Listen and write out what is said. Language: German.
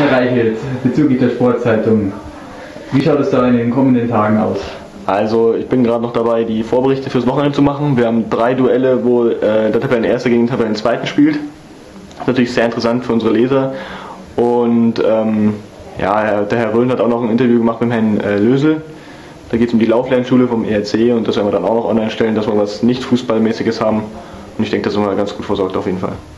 Herr Reichelt, bezüglich der Sportzeitung, wie schaut es da in den kommenden Tagen aus? Also ich bin gerade noch dabei, die Vorberichte fürs Wochenende zu machen. Wir haben 3 Duelle, wo der Tabellenerste gegen den Tabellenzweiten spielt. Das ist natürlich sehr interessant für unsere Leser. Und ja, der Herr Röhn hat auch noch ein Interview gemacht mit dem Herrn Lösel. Da geht es um die Lauflernschule vom ERC und das werden wir dann auch noch online stellen, dass wir was nicht Fußballmäßiges haben. Und ich denke, da sind wir ganz gut versorgt auf jeden Fall.